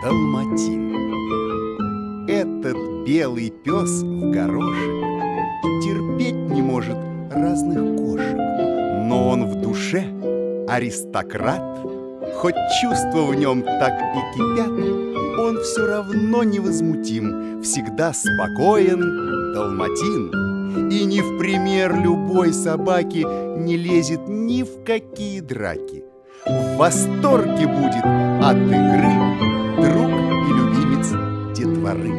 Далматин. Этот белый пес в горошек терпеть не может разных кошек, но он в душе аристократ. Хоть чувства в нем так и кипят, он все равно невозмутим, всегда спокоен, далматин. И ни в пример любой собаки не лезет ни в какие драки. В восторге будет от игры друг и любимец детворы.